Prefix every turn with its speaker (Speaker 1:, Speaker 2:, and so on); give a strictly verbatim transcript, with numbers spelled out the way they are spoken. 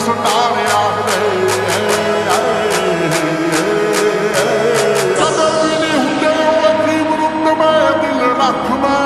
Speaker 1: ਸੁਨਾਣੇ ਆਖਦੇ ਕਦੇ ਵੀ ਨਹੀਂ ਹੁੰਦੇ ਉਹ ਅਜੀਬ ਰੁੱਤ ਮੈਂ ਦਿਲ ਰੱਖ ਮੈਂ